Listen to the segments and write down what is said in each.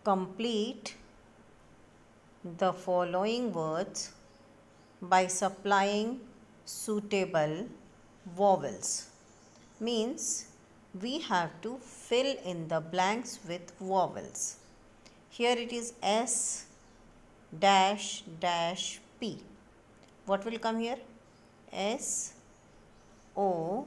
Complete the following words by supplying suitable vowels. Means we have to fill in the blanks with vowels. Here it is S dash dash P. What will come here? S O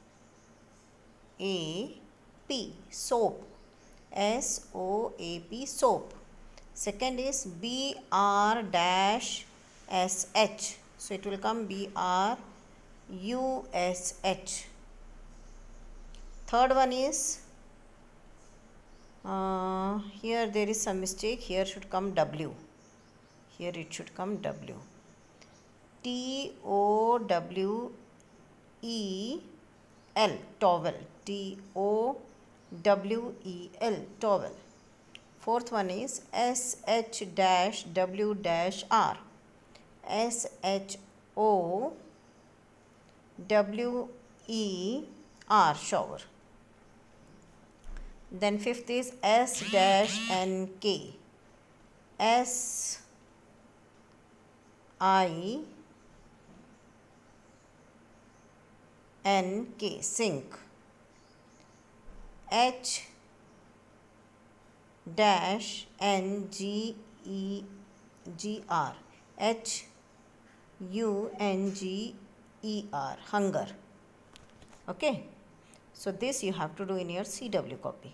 A P, soap. S O A P, soap. Second is B R dash S H. So it will come B R U S H. Third one is here there is some mistake. Here should come W. Here it should come W. T O W E L, towel. T O W E L, towel. Fourth one is S H dash W dash R. S H O W E R, shower. Then fifth is S dash N K. S I N K, sink. H dash N G E G R. H U N G E R, hunger. Okay. So this you have to do in your CW copy.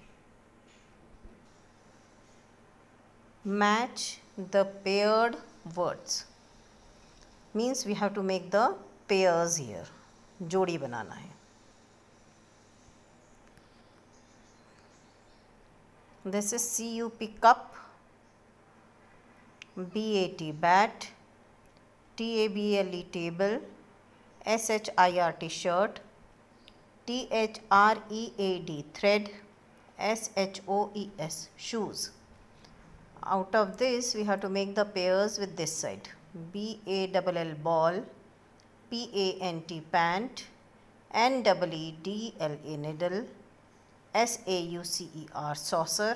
Match the paired words. Means we have to make the pairs here. जोड़ी बनाना है. This is CUP, cup. BAT, bat. TABLE, table. SHIRT, shirt. THREAD, thread. SHOES, shoes. Out of this we have to make the pairs with this side. BALL, ball. PANT, pant. NEEDLE, needle. SAUCER, saucer.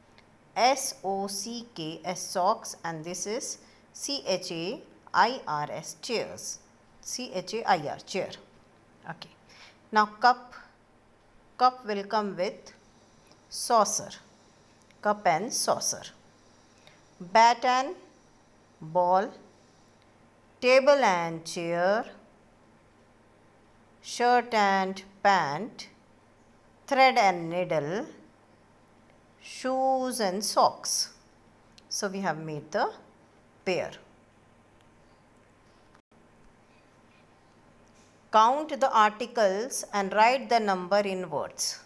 SOCKS, socks. And this is CHAIRS, chairs. CHAIR, chair. Okay. Now cup. Cup will come with saucer. Cup and saucer. Bat and ball. Table and chair. Shirt and pant. Thread and needle. Shoes and socks. So we have made the pair. Count the articles and write the number in words.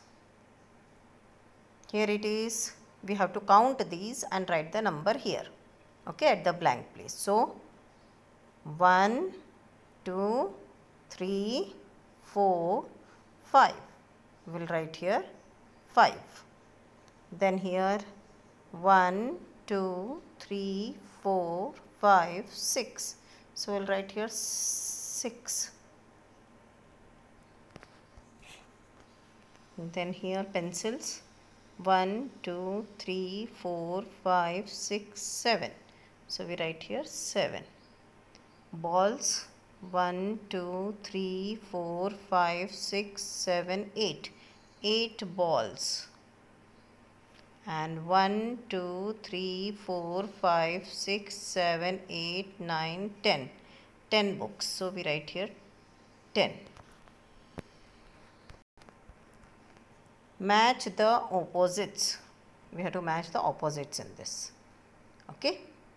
Here it is. We have to count these and write the number here. Okay, at the blank place. So 1, 2, 3, 4, 5. We will write here 5. Then here 1, 2, 3, 4, 5, 6. So we will write here 6. Then here pencils. 1, 2, 3, 4, 5, 6, 7. So we write here 7. Balls. 1, 2, 3, 4, 5, 6, 7, 8. 8 balls. And 1, 2, 3, 4, 5, 6, 7, 8, 9, 10. 10 books. So we write here 10. Match the opposites. We have to match the opposites in this. Okay.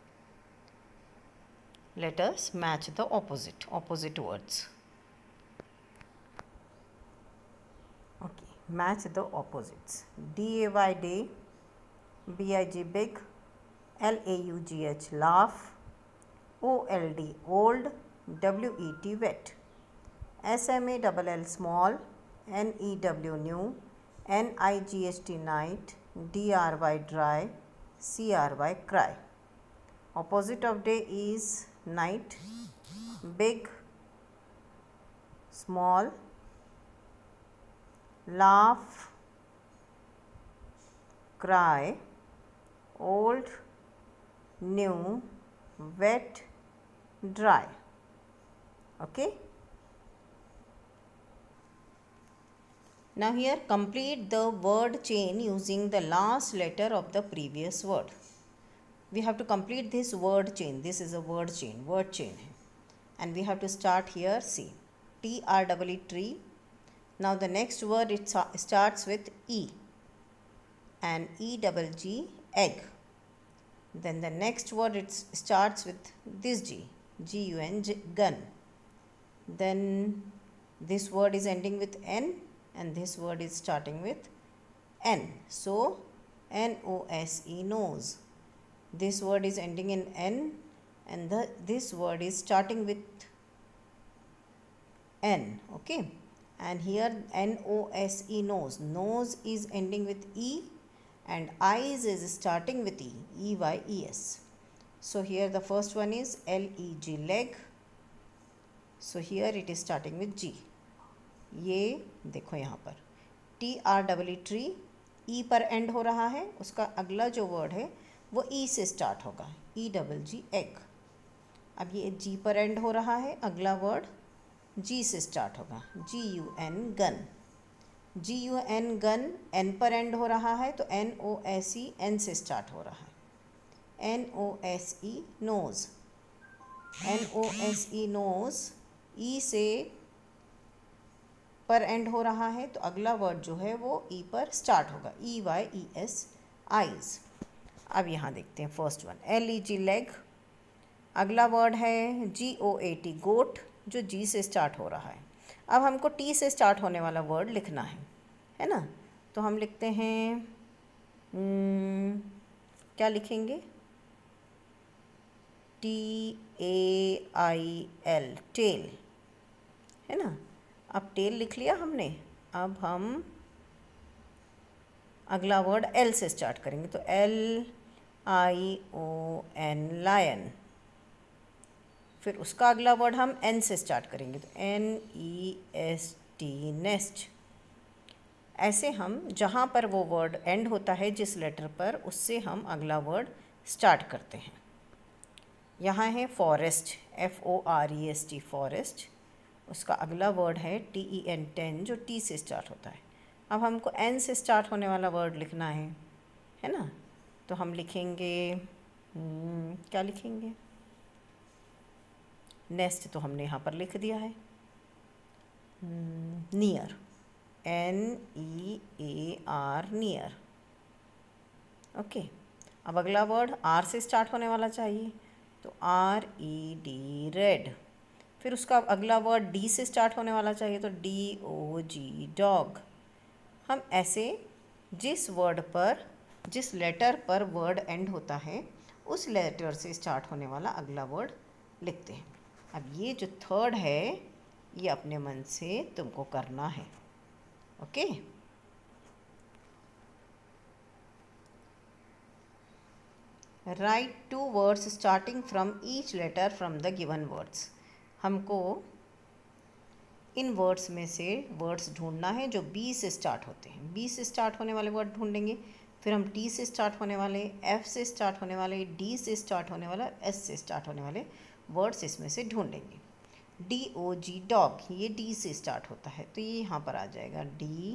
Let us match the opposite words. Okay. Match the opposites. DAY, day. BIG, big. LAUGH, laugh. OLD, old. WET, wet. SMALL, small. NEW, new. NIGHT, night. DRY, dry. CRY, cry. Opposite of day is night. Big, small. Laugh, cry. old, new, wet, dry. Okay. Now here complete the word chain using the last letter of the previous word. We have to complete this word chain. This is a word chain है. And we have to start here. See, TREE, tree. Now the next word it starts with E, and EGG, egg. Then the next word it starts with this G, GUN, gun. Then this word is ending with N, and this word is starting with N. So NOSE, nose. This word is ending in N, and this word is starting with N. Okay. And here NOSE, nose. Nose is ending with E, and eyes is starting with E, EYES. So here the first one is LEG, leg. So here it is starting with G. ये देखो यहाँ पर TREE, tree, E पर end हो रहा है. उसका अगला जो वर्ड है वो E से स्टार्ट होगा, EGG, एग. अब ये G पर एंड हो रहा है, अगला वर्ड G से स्टार्ट होगा, GUN, gun. GUN, gun. N पर एंड हो रहा है तो NOSE, N से स्टार्ट हो रहा है, NOSE, nose. NOSE, nose. E से पर एंड हो रहा है तो अगला वर्ड जो है वो E पर स्टार्ट होगा, EYES, आइज़. अब यहाँ देखते हैं फर्स्ट वन, LEG, लेग. अगला वर्ड है GOAT, गोट, जो G से स्टार्ट हो रहा है. अब हमको T से स्टार्ट होने वाला वर्ड लिखना है ना. तो हम लिखते हैं क्या लिखेंगे, TAIL, टेल, है ना. अब टेल लिख लिया हमने. अब हम अगला वर्ड L से स्टार्ट करेंगे तो LION, लायन. फिर उसका अगला वर्ड हम N से स्टार्ट करेंगे तो NEST, नेस्ट. ऐसे हम जहाँ पर वो वर्ड एंड होता है जिस लेटर पर, उससे हम अगला वर्ड स्टार्ट करते हैं. यहाँ है फॉरेस्ट, FOREST, फॉरेस्ट. उसका अगला वर्ड है TEN, टेन, जो T से स्टार्ट होता है. अब हमको N से स्टार्ट होने वाला वर्ड लिखना है ना. तो हम लिखेंगे क्या लिखेंगे, नेस्ट तो हमने यहाँ पर लिख दिया है, नियर, NEAR, नियर. ओके. अब अगला वर्ड R से स्टार्ट होने वाला चाहिए तो RED, रेड. फिर उसका अगला वर्ड D से स्टार्ट होने वाला चाहिए तो DOG, डॉग. हम ऐसे जिस वर्ड पर, जिस लेटर पर वर्ड एंड होता है उस लेटर से स्टार्ट होने वाला अगला वर्ड लिखते हैं. अब ये जो थर्ड है ये अपने मन से तुमको करना है. Okay. Write 2 words starting from each letter from the given words. हमको इन वर्ड्स में से वर्ड्स ढूंढना है जो B से स्टार्ट होते हैं. B से स्टार्ट होने वाले वर्ड ढूंढेंगे. फिर हम T से स्टार्ट होने वाले, F से स्टार्ट होने वाले, D से स्टार्ट होने वाला, S से स्टार्ट होने वाले वर्ड्स इसमें से ढूंढेंगे. DOG, डॉग, ये D से स्टार्ट होता है तो ये यहाँ पर आ जाएगा,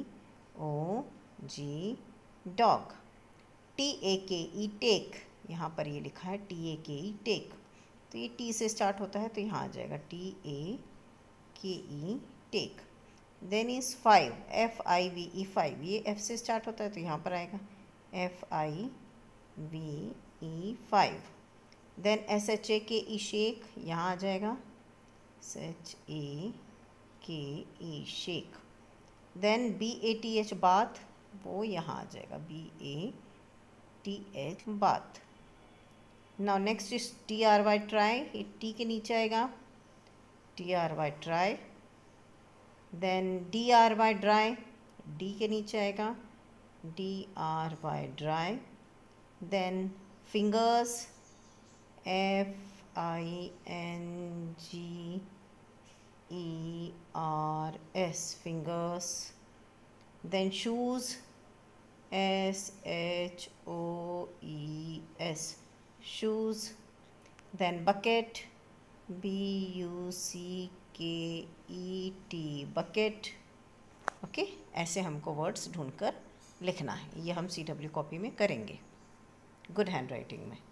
DOG, डॉग. TAKE, टेक, यहाँ पर ये लिखा है TAKE, टेक. तो ये T से स्टार्ट होता है तो यहाँ आ जाएगा TAKE, take. Then is 5, FIVE, 5, ये F से स्टार्ट होता है तो यहाँ पर आएगा FIVE, 5. देन SHAKE, शेक, यहाँ आ जाएगा SHAKE, shake. Then BATH, bath, वो यहाँ आ जाएगा BATH, bath. Now next is TRY, try, ये T के नीचे आएगा TRY, try. Then DRY, dry, D के नीचे आएगा DRY, dry. Then fingers, FINGERS, fingers. Then shoes, SHOES, shoes. Then bucket, BUCKET, bucket. Okay, ऐसे हमको वर्ड्स ढूंढकर लिखना है। ये हम CW कॉपी में करेंगे गुड हैंड राइटिंग में।